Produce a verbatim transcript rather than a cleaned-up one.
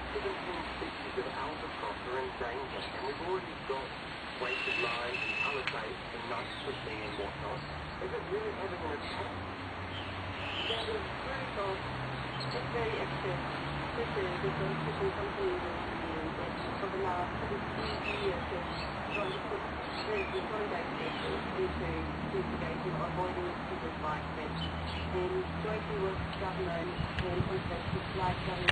seventeen species of albatross are in danger, and we've already got weighted lines and colour tapes and nuts fishing and whatnot. Is it really having an impact? Yeah, it's very cold. It's very excess. Especially because fishing companies are doing that for the last three years have gone to put very consolidate vessels into investigation or avoiding people like that. And working with government and also like government